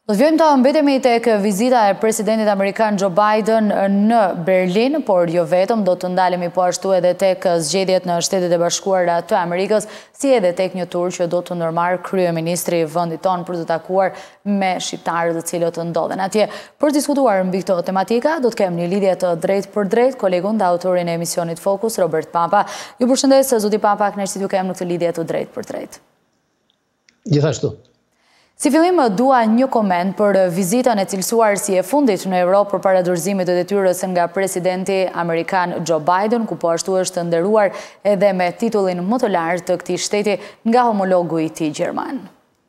Do të vjojmë të mbetemi tek vizita e presidentit Amerikan Joe Biden në Berlin, por jo vetëm, do të ndalemi po ashtu edhe tek zgjedhjet në Shtetet e Bashkuara të Amerikës, si edhe tek një tur që do të ndërmarrë kryeministri i vendit tonë për të takuar me shqiptarët të cilët ndodhen atje. Për të diskutuar mbi këtë tematika, do të kemë një lidhje të drejtë për drejtë kolegun dhe autorin e emisionit Focus, Robert Papa. Ju përshëndes, zoti Papa, kënaqësi t'ju kem në këtë lidhje të drejtë për drejtë. Gjithashtu. Si fillim, dua një koment për vizitën e cilësuar si e fundit në Europë për para dorëzimit të detyrës nga presidenti Amerikan Joe Biden, ku po ashtu është nderuar edhe me titullin më të lartë të këtij shteti nga homologu i tij gjerman.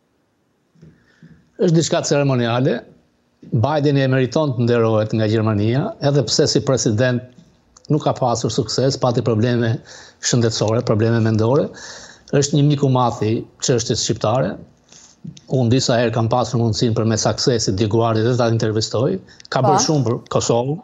Është diçka ceremoniale. Biden e meriton të nderohet nga Gjermania, edhe pse si president nuk ka pasur sukses, pati probleme shëndetësore, probleme mendore. Është një miku mathi çështjes shqiptare. Unë disa herë kam pasur mundësinë përmes aksesit djeguarit dhe ta intervistoj. Ka bërë shumë për Kosovën.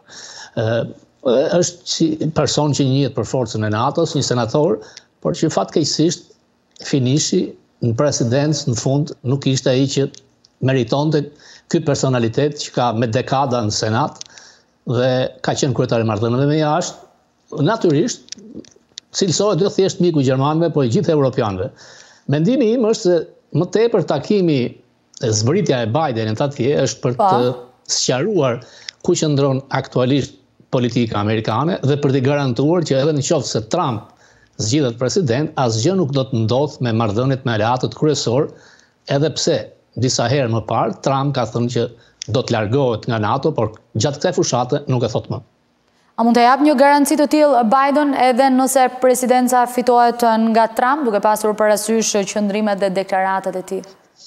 Është person që njihet për forcën e NATO-s, një senator, por që fatkeqësisht finishi në presidencë në fund nuk ishte ai që meritonte ky personalitet që ka me dekada në Senat dhe ka qenë kryetari i marrëdhënieve me jashtë. Natyrisht, cilësohet jo thjesht miku i gjermanëve, por i gjithë europianëve. Mendimi im është se më tepër takimi e zbritja e Bidenit atje është për të sqaruar ku qëndron aktualisht politika amerikane dhe për të garantuar që edhe nëse se Trump zgjidhet president, asgjë nuk do të ndodhë me marrëdhëniet me aleatët kryesor, edhe pse disa herë më parë Trump ka thënë që do të largohet nga NATO, por gjatë kësaj fushate nuk e thot më. A mund të jap një garanci të tillë Biden edhe nëse presidenca fitohet nga Trump, duke pasur parasysh qëndrimet dhe deklaratat e tij?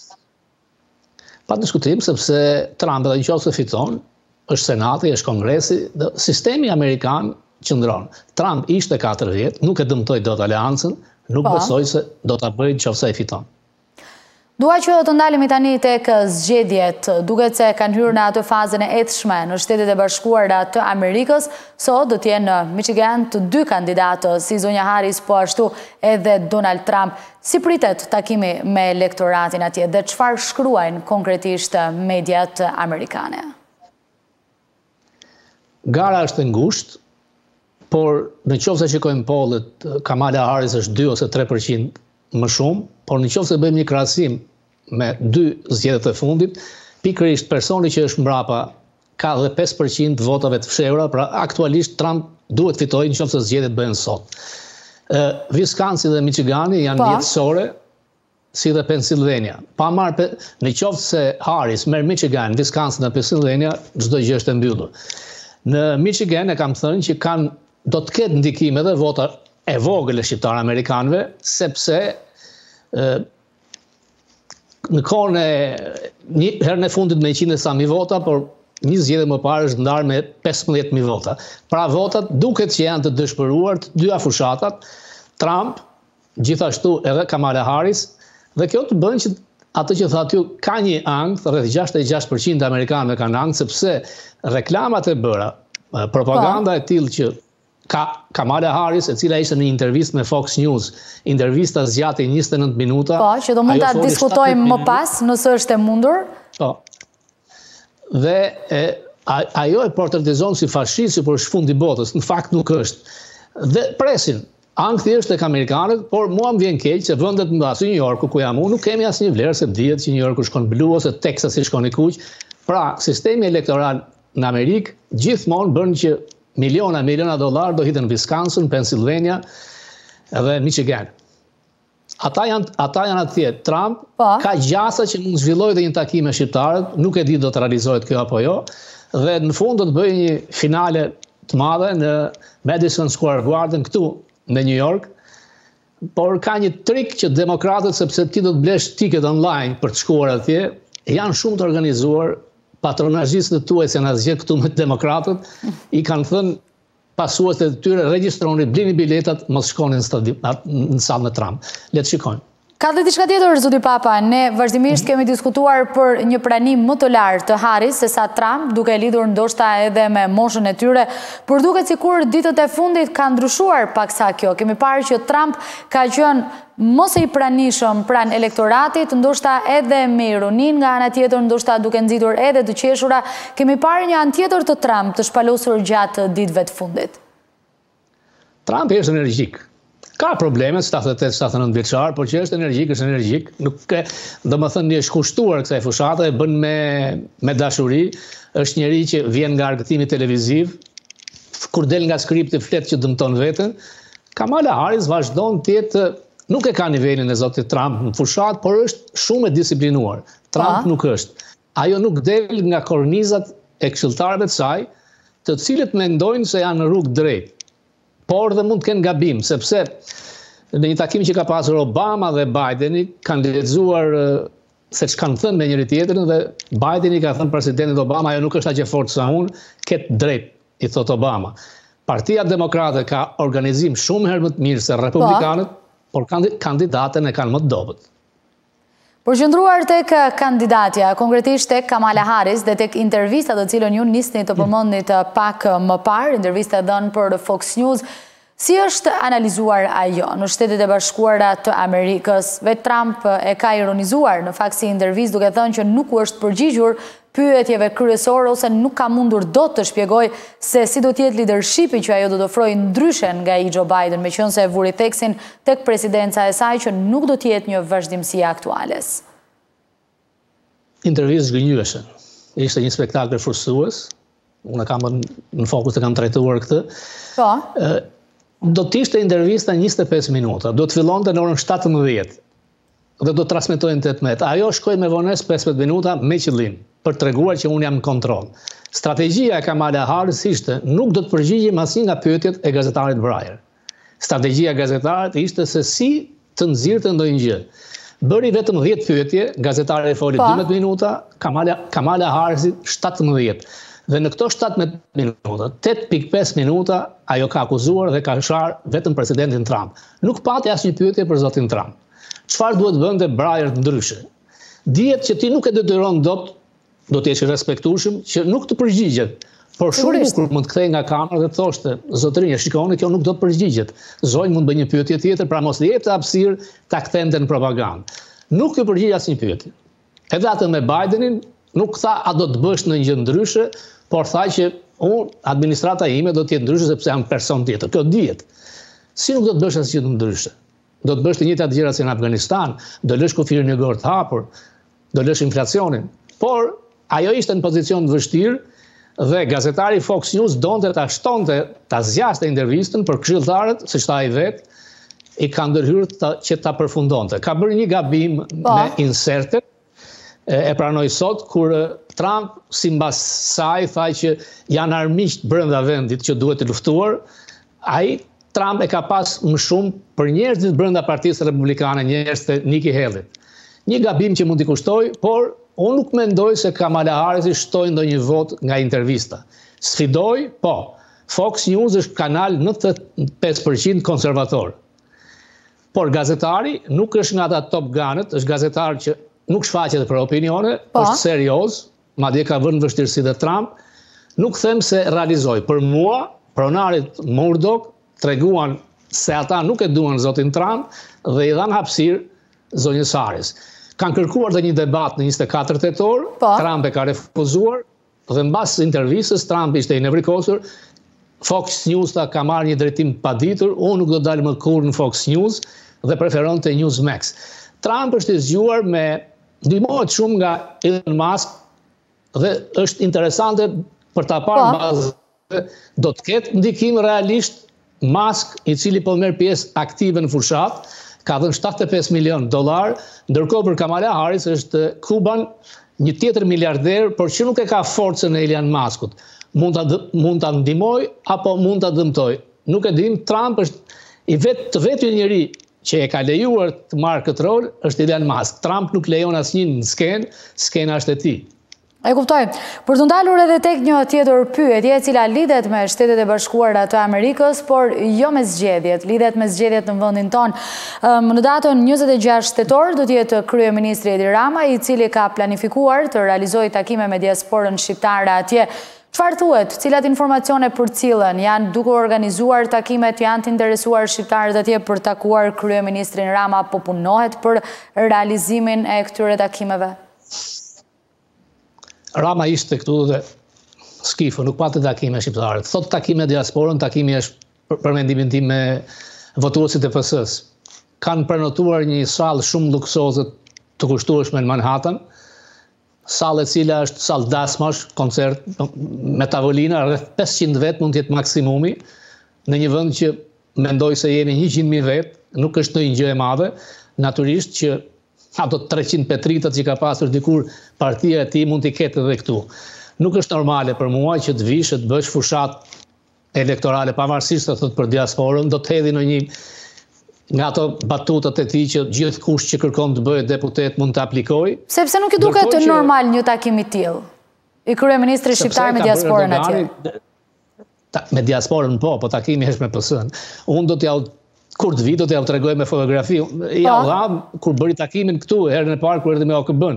Pa diskutim, sepse Trump edhe nëse fiton, është Senati, është Kongresi, dhe sistemi amerikan qëndron. Trump ishte 4 vjet, nuk e dëmtoi dot aleancën, nuk besoj se do ta bëjë nëse e fiton. Dua që të ndalemi tani tek zgjedhjet, duket se kanë hyrë në atë fazën e etshme në Shtetet e Bashkuara të Amerikës. Sot do të jenë në Michigan të 2 kandidatë, si zonja Harris, po ashtu edhe Donald Trump. Si pritet takimi me elektoratin atje dhe çfarë shkruajnë konkretisht mediat amerikane? Gara është e ngushtë, por nëse shikojmë pollet, Kamala Harris është 2 ose 3% më shumë, por nëse bëjmë një krahasim me 2 zgjedhjet e fundit, pikërisht personi që është mbrapa ka edhe 5% votave të fshehura, pra aktualisht Trump duhet fitojë nëse zgjedhjet bëhen sot. Wisconsin dhe Michigani janë jetësore, si dhe Pennsylvania. Pa marrë nëse Harris merr Michigan, Wisconsin dhe Pennsylvania, çdo gjë është e mbyllur. Në Michigan e kam thënë që do të ketë ndikim edhe vota e vogël e shqiptarë amerikanëve, sepse në kohën e herën e fundit me 100 sa mijë vota, por një zgjedhje më parë është ndarë me 15.000 vota. Pra votat duket që janë të dëshpëruar të dyja fushatat, Trump, gjithashtu edhe Kamala Harris, dhe kjo të bën që atë që thatë ju ka një ankth, rreth 66% e amerikanëve kanë ankth, sepse reklamat e bëra, propaganda e tillë që ka Kamala Harris, e cila ishte në një intervistë me Fox News, intervista zgjati 29 minuta. Po, që do mund ta diskutojmë më pas, nëse është e mundur. Po. Dhe ajo e portretizon si fashist, si për shfund i botës, në fakt nuk është. Dhe presin, ankthi është tek amerikanët, por mua më vjen keq se vendet mëdha si New Yorku, ku jam unë, nuk kemi asnjë vlerë, se dihet që New Yorku shkon blu ose Texasi shkon i kuq. Pra, sistemi elektoral në Amerikë gjithmonë bën që miliona dollar do hiten në Wisconsin, Pennsylvania edhe Michigan. Ata janë atje. Trump ka gjasa që mund zhvillojë dhe një takim me shqiptarët, nuk e di do të realizohet kjo apo jo, dhe në fund do të bëjë një finale të madhe në Madison Square Garden këtu në New York. Por ka një trik që demokratët, sepse ti do të blesh tiket online për të shkuar atje, janë shumë të organizuar. Patronazhistët tuaj që janë asgjë këtu me demokratët, i kanë thënë pasuesit e tyre regjistroni, blini biletat, mos shkoni në sallën e Trump. Le të shikojmë. Ka dhe diçka tjetër, zoti Papa, ne vazhdimisht kemi diskutuar për një pranim më të lartë të Harris se sa Trump, duke lidhur ndoshta edhe me moshën e tyre, por duket sikur ditët e fundit ka ndryshuar paksa kjo. Kemi parë që Trump ka qenë mos e i pranishëm pranë elektoratit, ndoshta edhe me ironin nga ana tjetër, ndoshta duke nxitur edhe të qeshura. Kemi parë një anë tjetër të Trump të shpalosur gjatë ditëve të fundit. Trump është energjik. Ka probleme, 78-79 vjeçar, por që është energjik. Nuk ke, do më thënë, është kushtuar kësaj fushate, e bën me dashuri, është njeri që vjen nga argëtimi televiziv, kur del nga skripti flet që dëmton veten. Kamala Harris vazhdon të jetë, nuk e ka nivelin e zotit Trump në fushat, por është shumë e disiplinuar. Trump nuk është. Ajo nuk del nga kornizat e këshilltarëve të saj, të cilët mendojnë se janë në rrugë drejt. Por dhe mund të kenë gabim, sepse në një takim që ka pasur Obama dhe Bideni, kanë lexuar se që kanë thënë me njëri tjetrin, dhe Bideni ka thënë presidentit Obama, ajo nuk është aq e fortë sa unë, ketë drejt, i thot Obama. Partia Demokrate ka organizim shumë herë më të mirë se Republikanët, por kandidatën e kanë më të dobët. Por qëndruar tek kandidatja, konkretisht tek Kamala Harris dhe tek intervista të cilën ju nisni të përmendni pak më parë, intervista dhënë për Fox News, si është analizuar ajo në Shtetet e Bashkuara të Amerikës? Vetë Trump e ka ironizuar në fakt si intervistë duke thënë që nuk u është përgjigjur pyetjeve kryesore ose nuk ka mundur dot të shpjegoj se si do të jetë leadershipi që ajo do të ofrojë ndryshe nga i Joe Biden, meqense e vuri theksin tek presidenca e saj që nuk do të jetë një vazhdimsi e aktuales. Intervistë zgënjyeshme. Ishte një spektakël forcues. Unë kam në fokus të kam trajtuar këtë. Po. Do të ishte intervista 25 minuta. Do të fillonte në orën 17 dhe do të transmetojnë 18. Ajo shkoi me vonesë 15 minuta me qëllim për të treguar që unë jam në kontroll. Strategjia e Kamala Harris ishte nuk do të përgjigjem asnjë nga pyetjet e gazetarit Breyer. Strategjia e gazetarit ishte se si të nxirrte ndonjë gjë. Bëri vetëm 10 pyetje, gazetari foli 12 minuta, Kamala Harris 17. Dhe në këto 17 minuta, 8.5 minuta, ajo ka akuzuar dhe ka sharë vetëm presidentin Trump. Nuk pati asnjë pyetje për zotin Trump. Çfarë duhet bënte Breyer ndryshe? Dihet që ti nuk e detyron dot, do të jesh respektueshëm, që nuk të përgjigjet. Por shumë bukur mund të kthej nga kamera dhe të thoshte, zotërinja, shikoni, kjo nuk do të përgjigjet. Zonjë mund bëj një pyetje tjetër, pra mos jepte hapësirë ta kthente në propagandë. Nuk i përgjigj asnjë pyetje. Edhe atë me Bidenin nuk tha a do të bësh në gjë ndryshe, por tha që administrata ime do të jetë ndryshe sepse jam person tjetër. Kjo dihet. Si nuk do të bësh asgjë ndryshe? Do të bësh të njëjtat gjëra si në Afganistan, do lësh kufirin e gorë të hapur, do lësh inflacionin. Por ajo ishte në pozicion të vështirë dhe gazetari Fox News donte ta shtonte, ta zgjaste intervistën për këshilltarët, siç tha ai vet, i ka ndërhyrë që ta përfundonte. Ka bërë një gabim me insertet, e pranoj sot, kur Trump, si mbas saj, tha që janë armiqt brenda vendit që duhet të luftuar, ai Trump e ka pas më shumë për njerëzit brenda Partisë Republikane, njerëz të Nikki Haley. Një gabim që mund t'i kushtoj, por unë nuk mendoj se Kamala Harris shtoi ndonjë vot nga intervista. Sfidoj, po. Fox News është kanal 95% konservator. Por gazetari nuk është nga ata Top Gun-ët, është gazetar që nuk shfaqet për opinione, është serioz, madje ka vënë vështirësi dhe Trump. Nuk them se realizoj. Për mua, pronarit Murdoch treguan se ata nuk e duan zotin Trump dhe i dhanë hapësirë zonjës Harris. Kanë kërkuar dhe një debat në 24 tetor, Trump e ka refuzuar dhe mbas intervistës Trump ishte i nevrikosur. Fox News ka marrë një drejtim paditur, unë nuk do dalë më kurrë në Fox News dhe preferonte Newsmax. Trump është i zgjuar me ndihmohet shumë nga Elon Musk dhe është interesante për ta parë bazë do të ketë ndikim realisht Musk, i cili po merr pjesë aktive në fushat, ka dhënë $75 milion, ndërkohë për Kamala Harris është Kuban, një tjetër miliarder, por që nuk e ka forcën e Elon Muskut. Mund ta ndihmoj apo mund ta dëmtoj. Nuk e dim, Trump është i vetë njeri që e ka lejuar të marrë këtë rol, është Elon Musk. Trump nuk lejon asnjë në skena është e tij. E kuptoj. Për të ndalur edhe tek një tjetër pyetje e cila lidhet me Shtetet e Bashkuara të Amerikës, por jo me zgjedhjet, lidhet me zgjedhjet në vendin tonë. Në datën 26 tetor do të jetë kryeministri Edi Rama, i cili ka planifikuar të realizojë takime me diasporën shqiptare atje. Çfarë thuhet? Cilat informacione përcillen? Janë duke organizuar takimet, janë të interesuar shqiptarët atje për takuar kryeministrin Rama, apo punohet për realizimin e këtyre takimeve? Rama ishte këtu dhe skifu, nuk pati takime shqiptarët. Thot takime diasporën, takimi është për mendimin tim me votuesit e PS-s. Kanë prenotuar një sallë shumë luksoze të kushtueshme në Manhattan, sallë e cila është sallë dasmash, koncert me tavolina, rreth 500 vet mund të jetë maksimumi, në një vend që mendoj se jemi 100.000 vet, nuk është ndonjë gjë e madhe, natyrisht që ato 300 petritët që ka pasur dikur partia e tij mund t'i ketë edhe këtu. Nuk është normale për mua që të vish të bësh fushat elektorale, pavarësisht të thot për diasporën, do të hedhi në një nga ato batutat e tij që gjithë kush që kërkon të bëhet deputet mund të aplikojë. Sepse nuk i duket normal një takim i tillë. I kryeministri shqiptar me diasporën atje. Me diasporën po takimi është me PS-n. Unë do t'ja kur të vi do t'ja tregoj me fotografi. Ja u dha kur bëri takimin këtu herën e parë kur erdhi me OKB-n.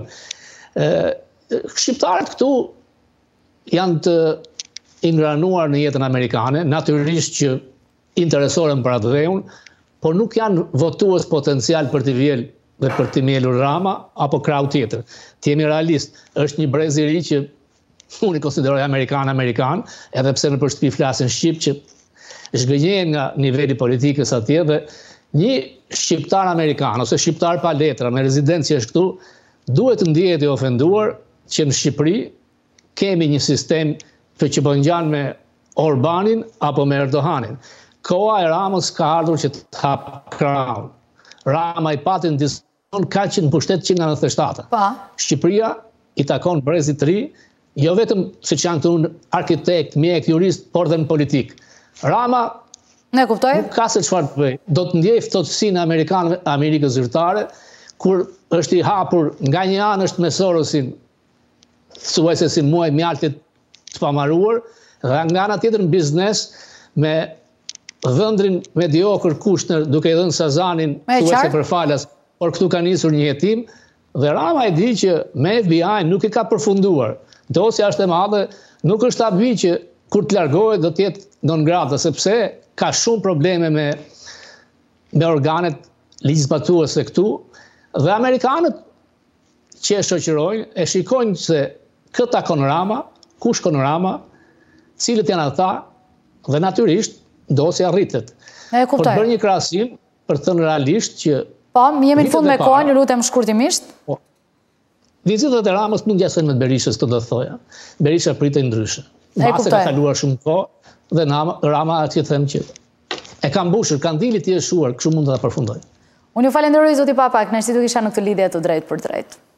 Shqiptarët këtu janë të ingranuar në jetën amerikane, natyrisht që interesoren për atë dheun, por nuk janë votues potencial për t'i vjel dhe për t'i mjelur Rama apo krau tjetër. Të jemi realist, është një brez i ri që unë i konsideroj amerikan, edhe pse në përshtypi flasin shqip që zhgënjen nga nivelli politikës atje dhe një shqiptar amerikan ose shqiptar pa letra me rezidencë që është këtu duhet të ndihet i ofenduar që në Shqipëri kemi një sistem që po ngjan me Orbanin apo me Erdoganin. Koha e Ramës ka ardhur që të hap krahun. Rama i pati në diskon ka që në pushtet 197. Shqipëria i takon brezit të ri, jo vetëm se që janë këtu arkitekt, mjek, jurist, por dhe në politik. Rama nuk ka se çfarë të bëj. Do të ndjej ftohtësinë e Amerikës zyrtare, kur është i hapur nga një anë është me Sorosin, thuajse si muaj mjaltit të pamaruar, dhe nga ana tjetër në biznes me dhëndrin mediokër Kushner duke i dhënë Sazanin thuajse për falas, por këtu ka nisur një jetim, dhe Rama e di që me FBI nuk i ka përfunduar. Dosja është e madhe, nuk është habi që kur të largohet do të jetë non grata, sepse ka shumë probleme me organet ligjzbatuese këtu, dhe amerikanët që e shoqërojnë e shikojnë se këta kon Rama, kush kon Rama, cilët janë ata, dhe natyrisht dosja rritet. Por të bërë një krahasim, për të thënë realisht që po, jemi në fund me kohën, ju lutem shkurtimisht. Vizitat e Ramës nuk jasojnë me Berishës, të do të thoja. Berisha pritej ndryshe. Mbase ka kaluar shumë kohë dhe Rama atje them që e ka mbushur, kandili t'i e shuar, kështu mund të ta përfundoj. Unë ju falenderoj zoti Papa, kënaqësi do kisha në këtë lidhje të drejtë për drejtë.